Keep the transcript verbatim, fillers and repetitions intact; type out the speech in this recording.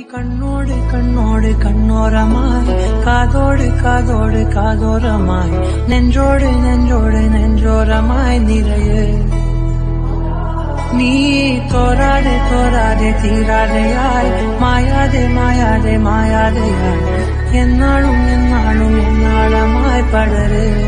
കണ്ണോട് കണ്ണോട് കണ്ണോരമായി കാതോട് കാതോട് കാതോരമായി നെഞ്ചോട് നെഞ്ചോട് നെഞ്ചോരമായി നിറയെ നീ തോരാതെ തോരാതെ തീരാതെയായി മായാതെ മായാതെ മായാതെയായി എന്നാളും എന്നാളും എന്നാളമായി പടരെ